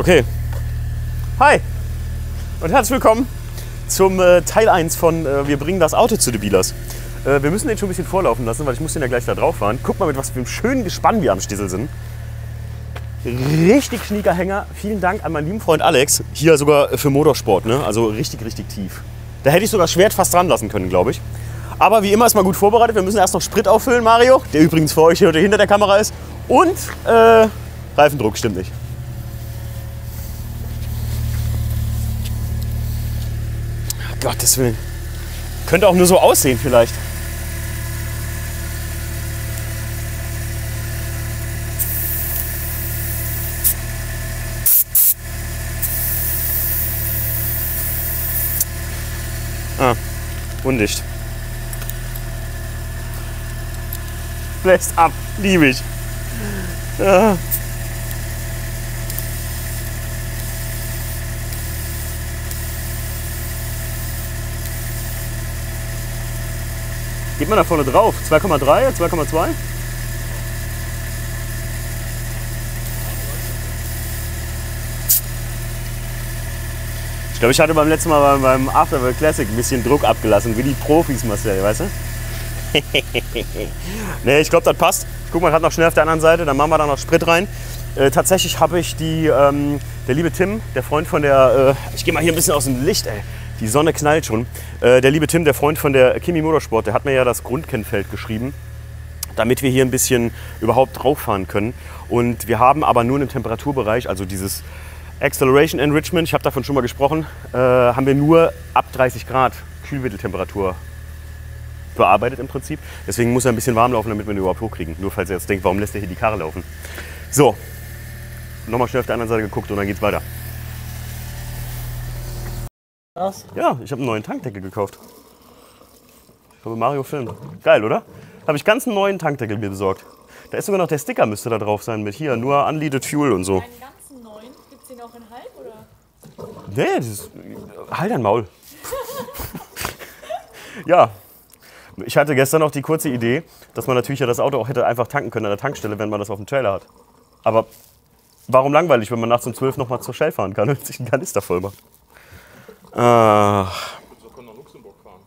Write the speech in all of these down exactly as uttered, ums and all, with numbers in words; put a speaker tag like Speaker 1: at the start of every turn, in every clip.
Speaker 1: Okay. Hi und herzlich willkommen zum äh, Teil eins von äh, Wir bringen das Auto zu den Dealers. Äh, wir müssen den schon ein bisschen vorlaufen lassen, weil ich muss den ja gleich da drauf fahren. Guck mal, mit was für einem schönen Gespann wir am Stiesel sind. Richtig schnieker Hänger. Vielen Dank an meinen lieben Freund Alex. Hier sogar für Motorsport, ne? Also richtig, richtig tief. Da hätte ich sogar Schwert fast dran lassen können, glaube ich. Aber wie immer ist mal gut vorbereitet. Wir müssen erst noch Sprit auffüllen, Mario, der übrigens für euch hier hinter der Kamera ist. Und äh, Reifendruck stimmt nicht. Gottes Willen. Könnte auch nur so aussehen vielleicht. Ah, undicht. Bläst ab, liebe ich. Ja. Geht man da vorne drauf? zwei Komma drei, zwei Komma zwei? Ich glaube, ich hatte beim letzten Mal beim Afterwork Classic ein bisschen Druck abgelassen, wie die Profis, Marcel, weißt du? Ne, ich glaube, das passt. Ich guck mal gerade noch schnell auf der anderen Seite, dann machen wir da noch Sprit rein. Äh, tatsächlich habe ich die, ähm, der liebe Tim, der Freund von der, äh, ich gehe mal hier ein bisschen aus dem Licht, ey. Die Sonne knallt schon. Äh, der liebe Tim, der Freund von der Kimi Motorsport, der hat mir ja das Grundkennfeld geschrieben, damit wir hier ein bisschen überhaupt drauf fahren können. Und wir haben aber nur einen Temperaturbereich, also dieses Acceleration Enrichment, ich habe davon schon mal gesprochen, äh, haben wir nur ab dreißig Grad Kühlmitteltemperatur bearbeitet im Prinzip. Deswegen muss er ein bisschen warm laufen, damit wir ihn überhaupt hochkriegen. Nur falls ihr jetzt denkt, warum lässt er hier die Karre laufen. So, nochmal schnell auf der anderen Seite geguckt und dann geht's weiter. Was? Ja, ich habe einen neuen Tankdeckel gekauft. Ich habe Mario Film. Geil, oder? Habe ich ganz einen neuen Tankdeckel mir besorgt. Da ist sogar noch der Sticker, müsste da drauf sein mit hier, nur Unleaded Fuel und so.
Speaker 2: Einen ganzen neuen? Gibt es den auch in halb, oder?
Speaker 1: Nee, das ist, halt dein Maul. Ja, ich hatte gestern noch die kurze Idee, dass man natürlich ja das Auto auch hätte einfach tanken können an der Tankstelle, wenn man das auf dem Trailer hat. Aber warum langweilig, wenn man nachts um zwölf noch mal zur Shell fahren kann und sich einen Kanister voll macht? Ach.
Speaker 3: So können nach Luxemburg fahren.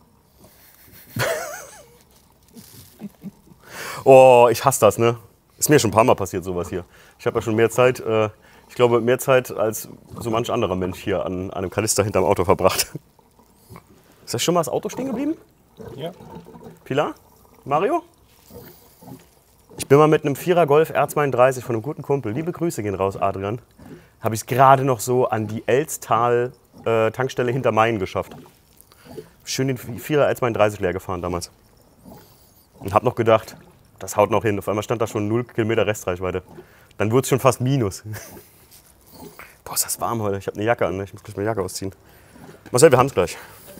Speaker 1: Oh, ich hasse das, ne? Ist mir schon ein paar Mal passiert, sowas hier. Ich habe ja schon mehr Zeit, äh, ich glaube, mehr Zeit als so manch anderer Mensch hier an einem Kanister hinterm Auto verbracht. Ist das schon mal das Auto stehen geblieben?
Speaker 3: Ja.
Speaker 1: Pilar? Mario? Ich bin mal mit einem Vierer Golf R zweiunddreißig von einem guten Kumpel, liebe Grüße gehen raus, Adrian, habe ich es gerade noch so an die Elztal äh, Tankstelle hinter Main geschafft. Schön den Vierer R zweiunddreißig leer gefahren damals. Und habe noch gedacht, das haut noch hin. Auf einmal stand da schon null Kilometer Restreichweite. Dann wurde es schon fast Minus. Boah, ist das warm heute. Ich habe eine Jacke an, ne? Ich muss gleich meine Jacke ausziehen. Marcel, wir haben es gleich.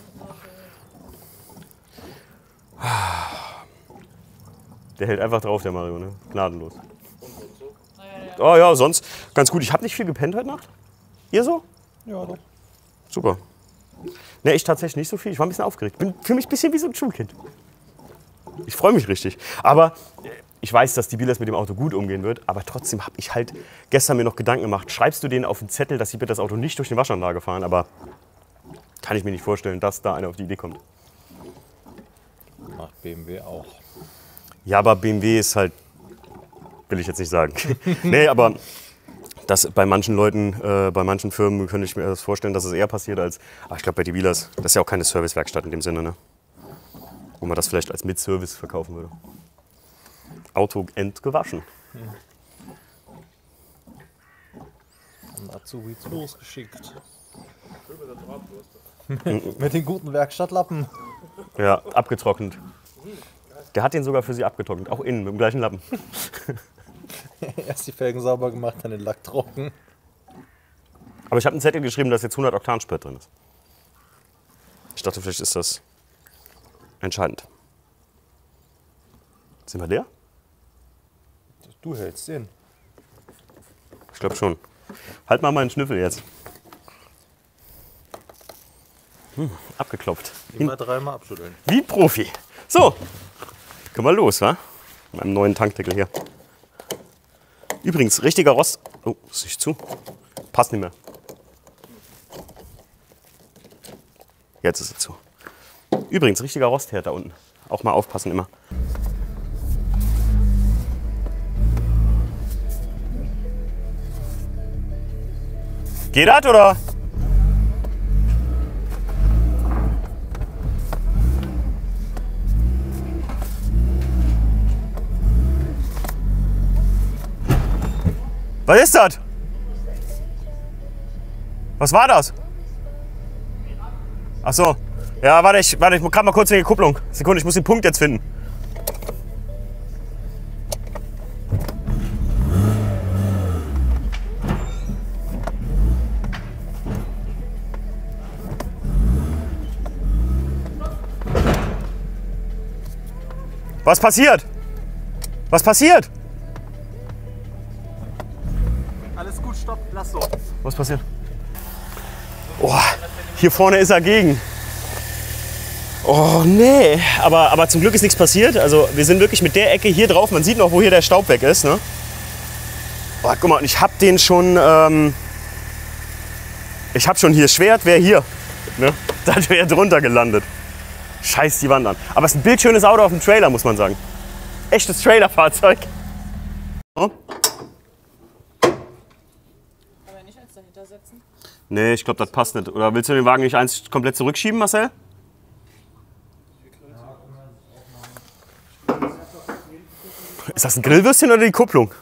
Speaker 1: Der hält einfach drauf, der Mario, ne? Gnadenlos. Oh ja, sonst ganz gut. Ich habe nicht viel gepennt heute Nacht. Ihr so?
Speaker 3: Ja, doch.
Speaker 1: Super. Ne, ich tatsächlich nicht so viel. Ich war ein bisschen aufgeregt. Bin für mich ein bisschen wie so ein Schulkind. Ich freue mich richtig. Aber ich weiß, dass die Dealers mit dem Auto gut umgehen wird. Aber trotzdem habe ich halt gestern mir noch Gedanken gemacht. Schreibst du denen auf den Zettel, dass sie bitte das Auto nicht durch die Waschanlage fahren? Aber kann ich mir nicht vorstellen, dass da einer auf die Idee kommt.
Speaker 3: Macht B M W auch.
Speaker 1: Ja, aber B M W ist halt, will ich jetzt nicht sagen. Nee, aber das bei manchen Leuten, äh, bei manchen Firmen könnte ich mir das vorstellen, dass es eher passiert als, ach, ich glaube bei den Dealers, das ist ja auch keine Servicewerkstatt in dem Sinne, ne? Wo man das vielleicht als Mit-Service verkaufen würde. Auto entgewaschen.
Speaker 3: Hm. Und dazu wird's losgeschickt. Mit den guten Werkstattlappen.
Speaker 1: Ja, abgetrocknet. Der hat den sogar für sie abgetrocknet, auch innen mit dem gleichen Lappen.
Speaker 3: Erst die Felgen sauber gemacht, dann den Lack trocken.
Speaker 1: Aber ich habe einen Zettel geschrieben, dass jetzt hundert Oktan Sprit drin ist. Ich dachte, vielleicht ist das entscheidend. Sind wir leer?
Speaker 3: Du hältst den.
Speaker 1: Ich glaube schon. Halt mal meinen Schnüffel jetzt. Hm, abgeklopft.
Speaker 3: Immer dreimal abschütteln.
Speaker 1: Wie Profi. So, können wir los, wa? Mit meinem neuen Tankdeckel hier. Übrigens, richtiger Rost. Oh, ist nicht zu. Passt nicht mehr. Jetzt ist es zu. Übrigens, richtiger Rostherd da unten. Auch mal aufpassen immer. Geht das oder? Was ist das? Was war das? Ach so. Ja, warte, ich, warte, ich muss gerade mal kurz in die Kupplung. Sekunde, ich muss den Punkt jetzt finden. Was passiert? Was passiert?
Speaker 3: Alles gut, stopp, lass so.
Speaker 1: Was passiert? Oh, hier vorne ist er gegen. Oh nee, aber, aber zum Glück ist nichts passiert. Also wir sind wirklich mit der Ecke hier drauf. Man sieht noch, wo hier der Staub weg ist. Ne? Oh, guck mal, und ich hab den schon. Ähm, ich hab schon hier Schwert, wäre hier. Ne? Das wäre drunter gelandet. Scheiß die Wand an. Aber es ist ein bildschönes Auto auf dem Trailer, muss man sagen. Echtes Trailerfahrzeug. Oh.
Speaker 2: Aber nicht eins dahinter setzen.
Speaker 1: Nee, ich glaube, das passt nicht. Oder willst du den Wagen nicht eins komplett zurückschieben, Marcel? Ist das ein Grillwürstchen oder die Kupplung?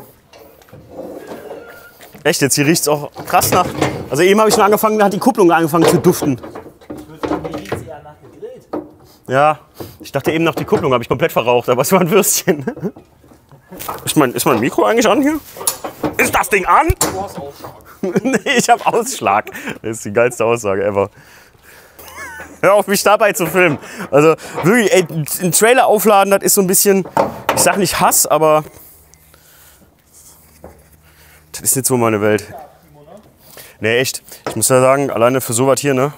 Speaker 1: Echt, jetzt hier riecht es auch krass nach. Also eben habe ich schon angefangen, da hat die Kupplung angefangen zu duften.
Speaker 3: Ich würde sagen, hier riecht es eher nach gegrillt.
Speaker 1: Ja, ich dachte eben noch die Kupplung habe ich komplett verraucht, aber es war ein Würstchen. Ist mein, ist mein Mikro eigentlich an hier? Ist das Ding an?
Speaker 3: Du hast Ausschlag.
Speaker 1: Nee, ich habe Ausschlag. Das ist die geilste Aussage ever. Hör auf, mich dabei zu filmen. Also wirklich, ey, einen Trailer aufladen, das ist so ein bisschen, ich sag nicht Hass, aber das ist nicht so meine Welt. Nee, echt. Ich muss ja sagen, alleine für sowas hier, ne?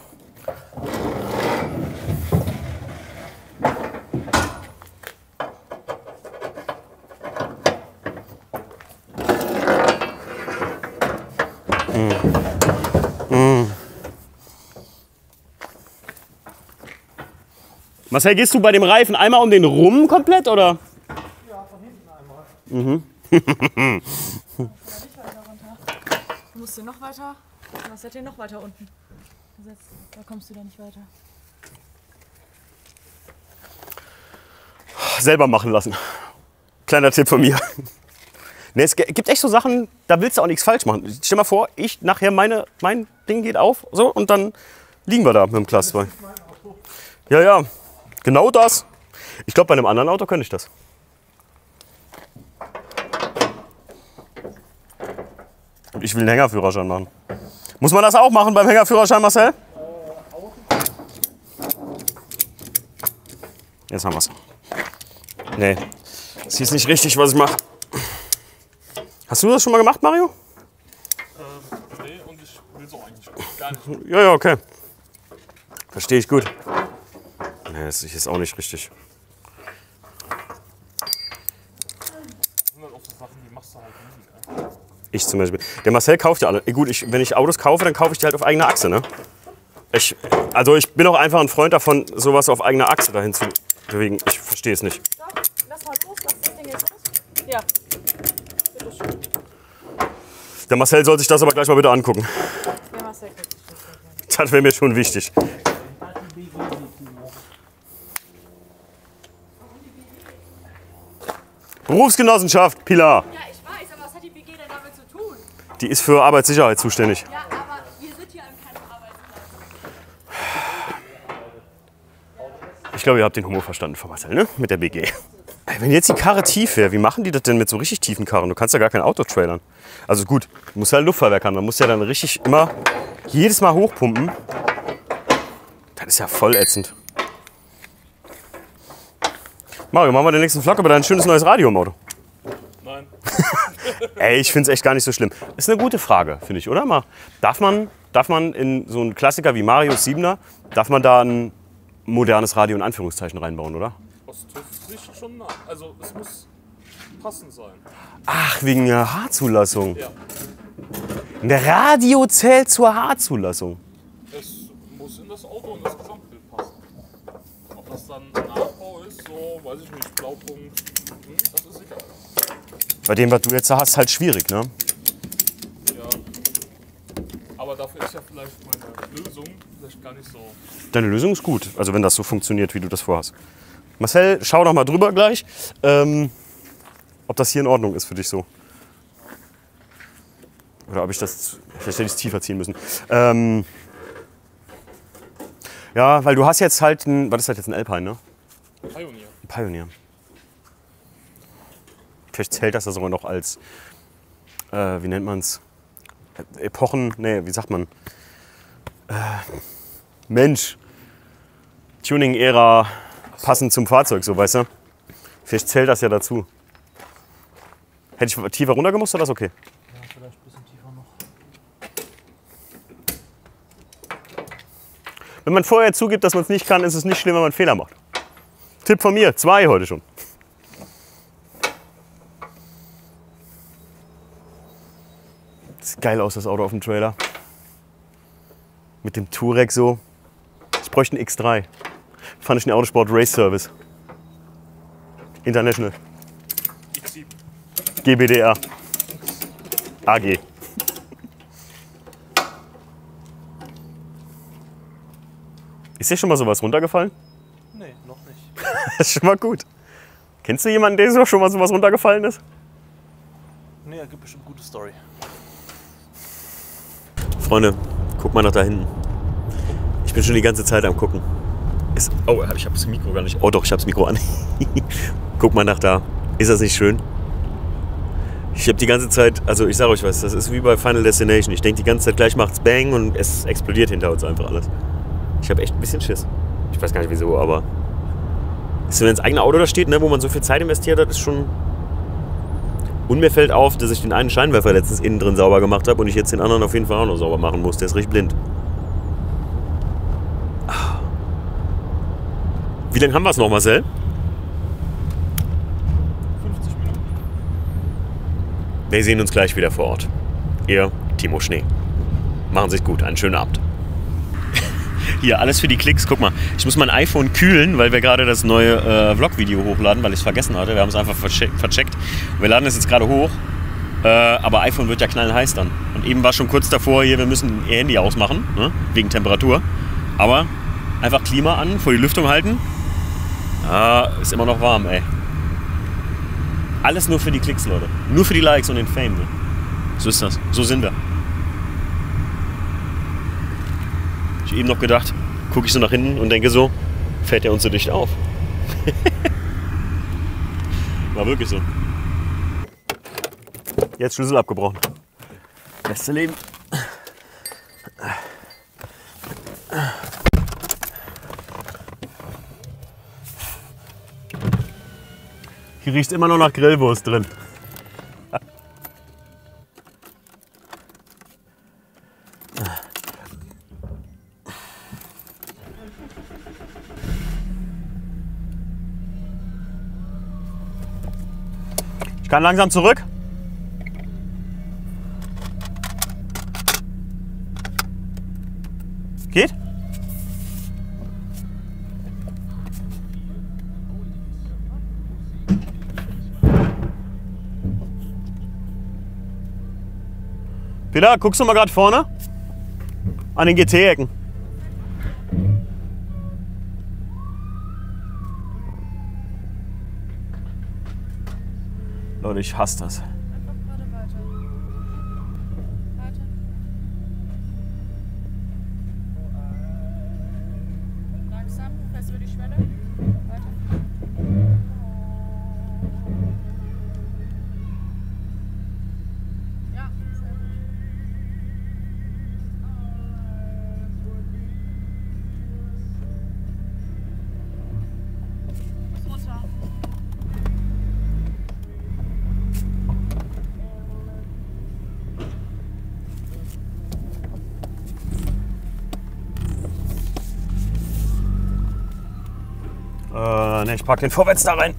Speaker 1: Marcel, gehst du bei dem Reifen einmal um den rum komplett, oder?
Speaker 3: Ja, von hinten einmal.
Speaker 1: Mhm.
Speaker 2: Nicht weiter runter. Du musst hier noch weiter. Was seid ihr noch weiter unten? Da kommst du da nicht weiter.
Speaker 1: Selber machen lassen. Kleiner Tipp von mir. Nee, es gibt echt so Sachen, da willst du auch nichts falsch machen. Stell mal vor, ich nachher meine, mein Ding geht auf, so, und dann liegen wir da mit dem Class zwei. Ja, ja, genau das. Ich glaube, bei einem anderen Auto könnte ich das. Ich will einen Hängerführerschein machen. Muss man das auch machen beim Hängerführerschein, Marcel? Jetzt haben wir es. Nee, das ist nicht richtig, was ich mache. Hast du das schon mal gemacht, Mario?
Speaker 4: Ähm, nee, und ich will so eigentlich gar nicht.
Speaker 1: Ja, ja, okay. Verstehe ich gut. Nee, das ist jetzt auch nicht richtig.
Speaker 4: Das sind halt auch so Sachen, die machst du halt nie. Ne?
Speaker 1: Ich zum Beispiel. Der Marcel kauft ja alle. Gut, ich, wenn ich Autos kaufe, dann kaufe ich die halt auf eigene Achse, ne? Ich, also ich bin auch einfach ein Freund davon, sowas auf eigener Achse dahin zu bewegen. Ich verstehe es nicht.
Speaker 2: So, lass mal los, lass das Ding jetzt los. Ja. Bitte schön.
Speaker 1: Der Marcel soll sich das aber gleich mal bitte angucken.
Speaker 2: Der Marcel kriegt sich das gleich.
Speaker 1: Das wäre mir schon wichtig. Berufsgenossenschaft, Pilar.
Speaker 2: Ja, ich weiß, aber was hat die B G denn damit zu tun?
Speaker 1: Die ist für Arbeitssicherheit zuständig.
Speaker 2: Ja, aber wir sind hier an keinem Arbeitsplatz.
Speaker 1: Ich glaube, ihr habt den Humor verstanden von Marcel, ne? Mit der B G. Ey, wenn jetzt die Karre tief wäre, wie machen die das denn mit so richtig tiefen Karren? Du kannst ja gar kein Auto trailern. Also gut, du musst ja ein Luftfahrwerk haben. Man muss ja dann richtig immer jedes Mal hochpumpen. Das ist ja voll ätzend. Mario, machen wir den nächsten Vlog über dein schönes neues Radio im Auto.
Speaker 4: Nein.
Speaker 1: Ey, ich finde es echt gar nicht so schlimm. Ist eine gute Frage, finde ich, oder? Mal, darf man, darf man in so einen Klassiker wie Marius Siebener, darf man da ein modernes Radio in Anführungszeichen reinbauen, oder?
Speaker 4: Aus TÜV-Sicht schon nah. Also es muss passend sein.
Speaker 1: Ach, wegen der H-Zulassung.
Speaker 4: Ja.
Speaker 1: Ein Radio zählt zur H-Zulassung.
Speaker 4: Es muss in das Auto und das Gesamtbild passen. Ob das dann ein Nachbau ist, so, weiß ich nicht, Blaupunkt, hm, das ist egal.
Speaker 1: Bei dem, was du jetzt hast, halt schwierig, ne?
Speaker 4: Ja. Aber dafür ist ja vielleicht meine Lösung vielleicht gar nicht so.
Speaker 1: Deine Lösung ist gut, also wenn das so funktioniert, wie du das vorhast. Marcel, schau doch mal drüber gleich, ähm, ob das hier in Ordnung ist für dich so. Oder ob ich das, vielleicht hätte ich es tiefer ziehen müssen. Ähm, ja, weil du hast jetzt halt ein, was ist das jetzt, ein Alpine, ne?
Speaker 4: Pioneer.
Speaker 1: Ein Pioneer. Vielleicht zählt das ja sogar noch als, äh, wie nennt man es? Epochen, nee, wie sagt man? Äh, Mensch, Tuning-Ära passend zum Fahrzeug, so, weißt du? Vielleicht zählt das ja dazu. Hätte ich tiefer runtergemusst oder ist okay?
Speaker 3: Ja, vielleicht ein bisschen tiefer noch.
Speaker 1: Wenn man vorher zugibt, dass man es nicht kann, ist es nicht schlimm, wenn man einen Fehler macht. Tipp von mir, zwei heute schon. Sieht geil aus, das Auto auf dem Trailer. Mit dem Touareg so. Ich bräuchte einen X drei. Fand ich einen Autosport Race Service. International.
Speaker 4: X sieben.
Speaker 1: G B D R. A G. Ist dir schon mal sowas runtergefallen?
Speaker 3: Nee, noch nicht.
Speaker 1: Das ist schon mal gut. Kennst du jemanden, der so schon mal sowas runtergefallen ist?
Speaker 3: Nee, er gibt bestimmt eine gute Story.
Speaker 1: Freunde, guck mal nach da hinten. Ich bin schon die ganze Zeit am gucken. Ist, oh, ich habe das Mikro gar nicht. Oh doch, ich habe das Mikro an. Guck mal nach da. Ist das nicht schön? Ich habe die ganze Zeit, also ich sage euch was, das ist wie bei Final Destination. Ich denke die ganze Zeit, gleich macht's Bang und es explodiert hinter uns einfach alles. Ich habe echt ein bisschen Schiss. Ich weiß gar nicht wieso, aber ist, wenn das eigene Auto da steht, ne, wo man so viel Zeit investiert hat, ist schon. Und mir fällt auf, dass ich den einen Scheinwerfer letztens innen drin sauber gemacht habe und ich jetzt den anderen auf jeden Fall auch noch sauber machen muss. Der ist richtig blind. Wie lange haben wir es noch, Marcel?
Speaker 4: fünfzig Minuten.
Speaker 1: Wir sehen uns gleich wieder vor Ort. Ihr, Timo Schnee. Machen Sie es gut, einen schönen Abend. Hier, alles für die Klicks. Guck mal, ich muss mein iPhone kühlen, weil wir gerade das neue äh, Vlog-Video hochladen, weil ich es vergessen hatte. Wir haben es einfach vercheckt. Wir laden es jetzt gerade hoch, äh, aber iPhone wird ja knallheiß dann. Und eben war schon kurz davor, hier, wir müssen Ihr Handy ausmachen, ne? Wegen Temperatur. Aber einfach Klima an, vor die Lüftung halten. Ah, ist immer noch warm, ey. Alles nur für die Klicks, Leute. Nur für die Likes und den Fame. Ne? So ist das. So sind wir. Ich habe eben noch gedacht, gucke ich so nach hinten und denke so, fällt der uns so dicht auf. War wirklich so. Jetzt Schlüssel abgebrochen. Beste Leben. Hier riecht immer noch nach Grillwurst drin. Ich kann langsam zurück. Geht? Peter, guckst du mal gerade vorne? An den G T-Ecken. Leute, ich hasse das.
Speaker 2: Einfach gerade weiter. Weiter. Langsam, fest über die Schwelle. Weiter. Ja, sehr gut. Fuß runter.
Speaker 1: Äh, ne, ich pack den vorwärts da rein.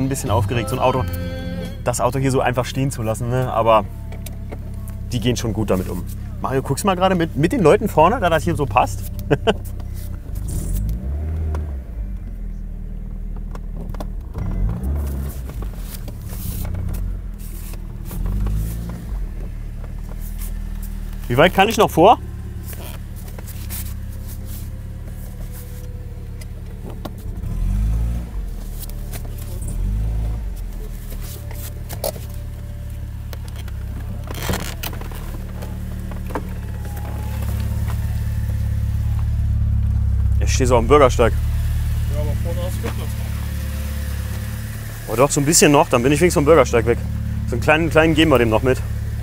Speaker 1: bin ein bisschen aufgeregt, so ein Auto, das Auto hier so einfach stehen zu lassen, ne? Aber die gehen schon gut damit um. Mario, guckst mal gerade mit, mit den Leuten vorne, da das hier so passt. Wie weit kann ich noch vor? Ich stehe so am Bürgersteig.
Speaker 4: Ja, aber vorne hast du Platz.
Speaker 1: Oh doch, so ein bisschen noch, dann bin ich wenigstens vom Bürgersteig weg. So einen kleinen, kleinen geben wir dem noch mit.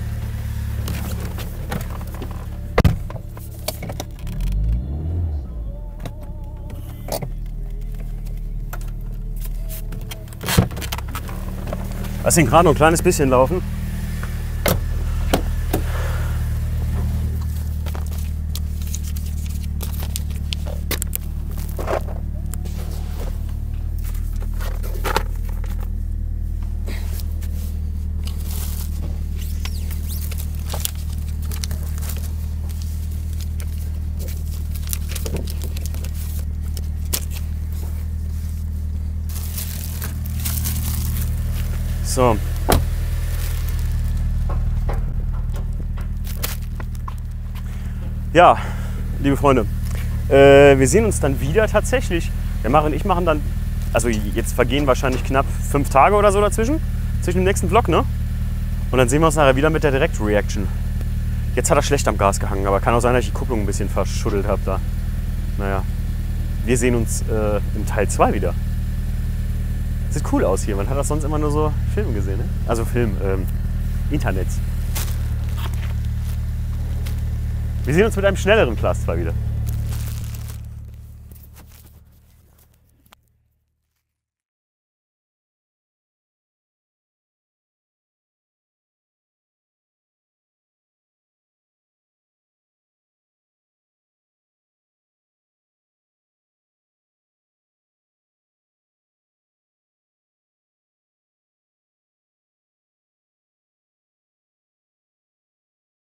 Speaker 1: Lass ihn gerade noch ein kleines bisschen laufen. So. Ja, liebe Freunde, äh, wir sehen uns dann wieder tatsächlich. Der Mario und ich machen dann, also jetzt vergehen wahrscheinlich knapp fünf Tage oder so dazwischen, zwischen dem nächsten Vlog, ne? Und dann sehen wir uns nachher wieder mit der Direct-Reaction. Jetzt hat er schlecht am Gas gehangen, aber kann auch sein, dass ich die Kupplung ein bisschen verschuddelt habe da. Naja, wir sehen uns äh, im Teil zwei wieder. Sieht cool aus hier, man hat das sonst immer nur so Film gesehen, ne? Also Film, ähm, Internet. Wir sehen uns mit einem schnelleren Plus zwei wieder.